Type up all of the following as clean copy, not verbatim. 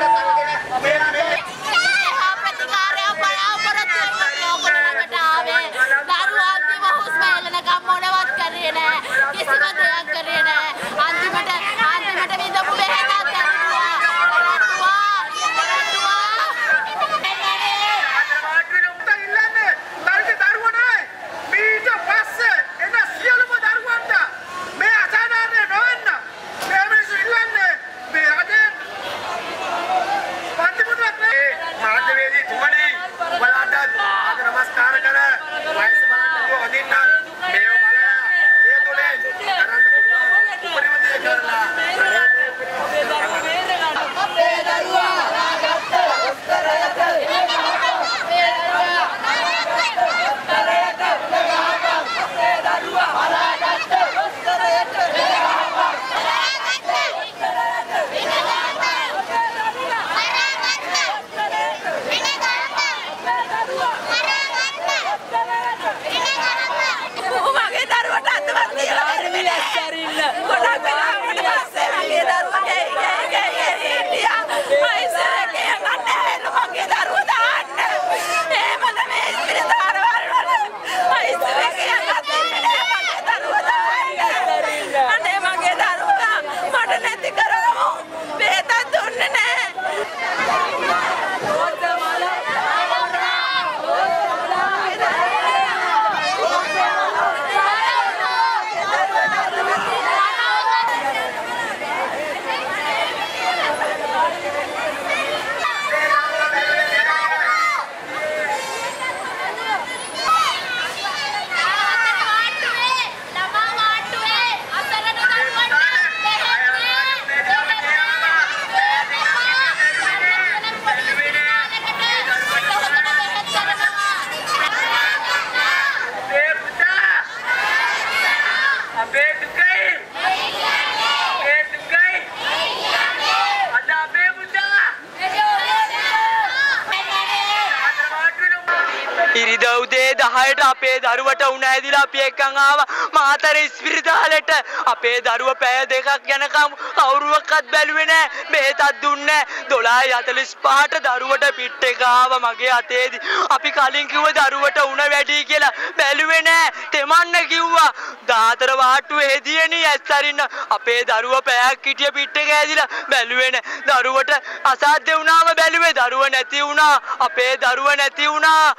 ඉරිදව්දේ 10ට අපේ දරුවට උණ ඇදිලා අපි එක්කන් ආවා මාතර ඉස්පිරිතාලෙට. අපේ දරුවා පැය දෙකක් යනකම් කවුරුවක්වත් බැලුවේ නැහැ. බෙහෙතක් දුන්නේ නැහැ. 12:45ට දරුවට පිට එක ආවා මගේ අතේදී. අපි කලින් කිව්ව දරුවට උණ වැඩි කියලා බැලුවේ නැහැ. තෙමන්න කිව්වා. 14 වාට්ටුවේ හෙදියේනි ඇස්සරින්න අපේ දරුවා පැයක් හිටිය පිට එක ඇදිලා බැලුවේ නැහැ. දරුවට අසාධ්‍ය වුණාම බැලුවේ දරුවා නැති වුණා. අපේ දරුවා නැති වුණා.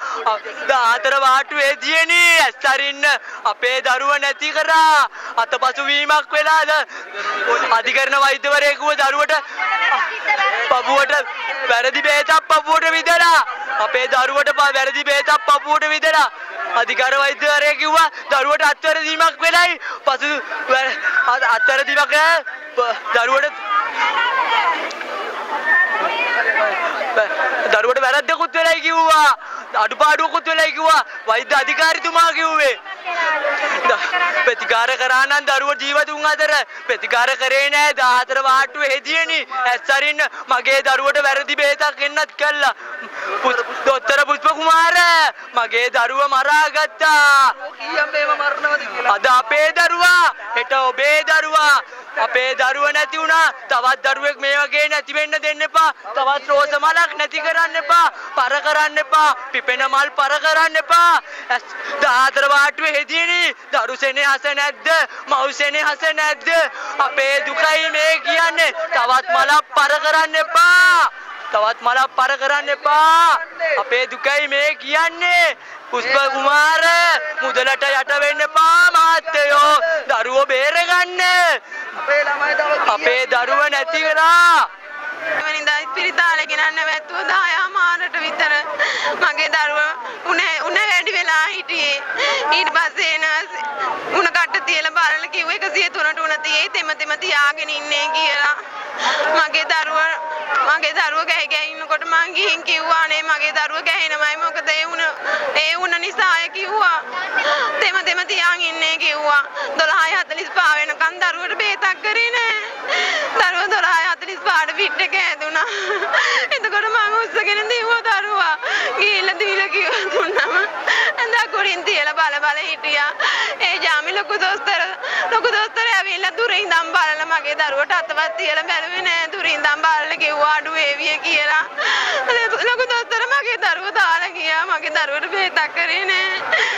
14 වාට්ටුවේ හෙදියේනි ඇස්සරින්න අපේ දරුවා නැති කරා. අතපසු වීමක් වෙලාද අධිකරණ වෛද්‍යවරයෙකුව දරුවට පපුවට වැරදි බෙහෙතක් පපුවට විදලා අපේ දරුවට වැරදි බෙහෙතක් පපුවට විදලා අධිකාර වෛද්‍යවරයෙක් කිව්වා දරුවට අත්වැරදීමක් වෙලයි. පසු අත්වැරදීමක් දරුවට වැරද්දකුත් වෙලයි කිව්වා. අඩුපාඩුවකුත් වෙලයි කිව්වා. වෛද්‍ය අධිකාරිතුමා කිව්වේ ප්‍රතිකාර කරා නම් දරුවෝ ජීවත් වුන් අතර ප්‍රතිකාර කරේ නෑ. 14 වාට්ටුවේ හෙදියේනි ඇස්සරින්න මගේ දරුවට වැරදි බෙහෙතක් එන්නත් කළා. දොස්තර පුෂ්ප කුමාර මගේ දරුවා මරා ගත්තා. අද අපේ දරුවා හෙට ඔබේ දරුවා. අපේ දරුවා නැති වුණා. තවත් දරුවෙක් මේ වගේ නැති වෙන්න දෙන්න එපා. තවත් රෝස මලක් නැති කරන්න එපා. පර කරන්න එපා. පිපෙන මල් පර කරන්න එපා. 14 වාට්ටුවේ හෙදියේනි දරු සෙනෙහස නැද්ද? මව් සෙනෙහස නැද්ද? අපේ දුකයි මේ කියන්නේ. තවත් මලක් පර කරන්න එපා. තවත් මලක් පර කරන්න එපා. අපේ දුකයි මේ කියන්නේ. පුෂ්ප කුමාර මුදලට යට වෙන්න එපා මහත්තයෝ. දරුවෝ බේරගන්න. අපේ දරුවා නැති කරා. වෙනින්දා ඉස්පිරිතාලේ ගෙනන්න වැත්තුව 10 මාරට විතර මගේ දරුවා උණ වැඩි වෙලා හිටියේ. ඊට පස්සේ උණ කට්ට තියලා බලලා කිව්වා 103ට උණ තියේ තෙම තියාගෙන ඉන්නේ කියලා. මගේ දරුවා ගෑ ඉන්නකොට මං ගිහින් කිව්වා නේ මගේ දරුවා ගෑිනමයි මොකද ඒ උණ නිසාය කිව්වා. තෙම තියාගෙන ඉන්නේ කිව්වා. 12:45 වෙනකන් දරුවට බේතක් කරේ නෑ. දරුවා 12:45ට පිට එක ඇදුණා. එතකොට මම උස්සගෙන දිව්වා දරුවා. ගිහිල්ලා දීලා කිව්වා දුන්නම ඇඳා කොරින් තියලා කියලා බල හිටියා. ඒ ජාමි ලොකු දොස්තර ඇවිල්ලා දුරින් ඉඳන් බලලා මගේ දරුවට අතවත් තියලා බැලුවේ නෑ. දුරින් ඉඳන් බලලා කිව්වා අඩු වේවිය කියලා. ලොකු දොස්තර මගේ දරුව දාලා ගියා. මගේ දරුවට බෙහෙතක් කරේ නෑ.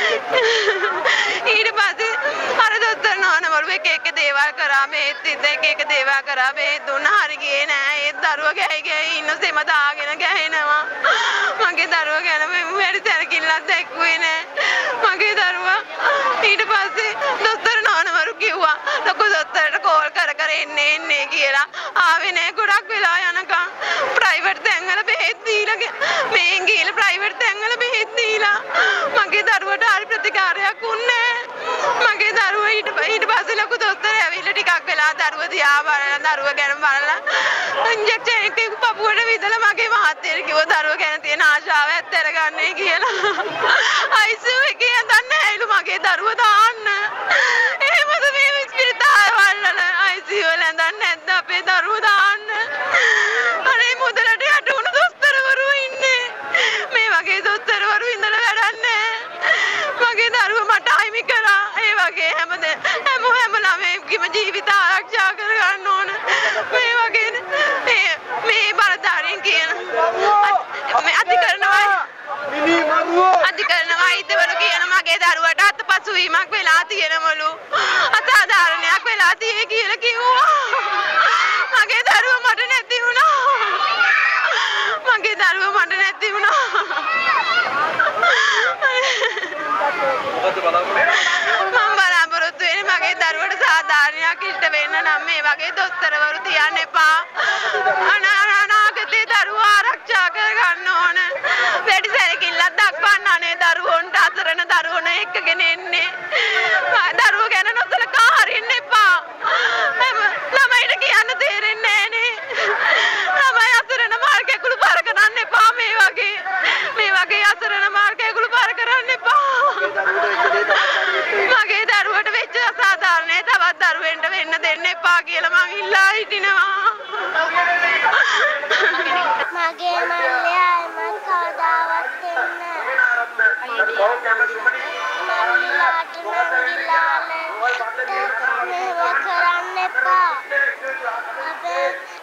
ඊට පස්සේ අර දොස්තර නෝනවරු එක දේවල් කරා බෙහෙත් එක දේවල් කරා බෙහෙත් දුන්නා. හරි ගියේ නෑ. ඒ දරුව ගැහි ඉන්න සෙම දාගෙන ගැහෙනවා. මගේ දරුව ගැන වැඩි සැලකිල්ලක් දැක්ුවේ නෑ. මගේ දරුවා ඊට පස්සේ දොස්තර නෝනවරු කිව්වා ලොකු දොස්තරට කෝල් කර එන්නේ කියලා. ආවේ නෑ. ගොඩක් වෙලා යනකම් ප්‍රයිවට් තැන්වල බෙහෙත් දීලා මේන් ගිහලා ප්‍රයිවට් තැන්වල බෙහෙත් දීලා මගේ දරුවට හරි ප්‍රතිකාරයක් උන්නේ නෑ. මගේ දරුවා ඊට පස්සේ ලොකු දොස්තර ඇවිල්ලා ටිකක් වෙලා දරුව දිහා බලලා දරුව ගැන බලලා ඉන්ජෙක්ෂන් එකක් පපුවට විදලා මගේ මහත්තයාට කිව්වා දරුව ගැන තියෙන ආශාව ඇත්තට ගන්නයි කියලා. ICU එකේ දන්නේ ඇයිලු මගේ දරුව දාන්න. එහෙමද මේ ස්පිරිතාල වල ICU වල දන්නේ නැද්ද අපේ දරුව දාන්න. අනේ මුදලට යට වුණු දොස්තරවරු ඉන්නේ. මේ වගේ දොස්තරවරු ඉඳලා වැඩක් නැහැ. මගේ දරුව මට අහිමි කරා. ඒ වගේ හැම ළමයෙක්ගේම ජීවිත ආරක්ෂා කරගන්න ඕන. මේ වගේ මේ බලධාරීන් කියන මේ අධිකරණවා ඉදවලු කියන මගේ දරුවට අත්පසුවීමක් වෙලා තියෙනවලු. අසාධාරණයක් වෙලා තියෙයි කියලා කිව්වා. මගේ දරුව මට නැති වුණා. මම බලාපොරොත්තු වෙන්නේ මගේ දරුවට සාධාරණයක් ඉෂ්ට වෙන්න නම් මේ වගේ දොස්තරවරු තියන්න එපා. අනාගතේ දරුවා ආරක්ෂා කරගන්න ඕන. වැඩි සැලකිල්ලක් දක්වන්න අනේ දරුවන්ට අසරණ දරුවන එක්කගෙන එන්නේ. දරුවෝ ගැන නොසලකා හරින්න එපා. ළමයිට කියන්න තේරෙන්නේ නෑනේ. ළමයි අසරණ මාර්ගයකුළු පාර කරන්න එපා. මේ වගේ අසරණ මාර්ගයකුළු පාර කරන්න එපා. මගේ දරුවට වෙච්ච අසාධාරණේ තවත් දරුවෙන්ට වෙන්න දෙන්න එපා කියලා මං ඉල්ලා හිටිනවා. මගේ මල්ලයා මං කවදාවත් එන්නේ මල්ලාට නංගිලාලට මේව කරන්න එපා.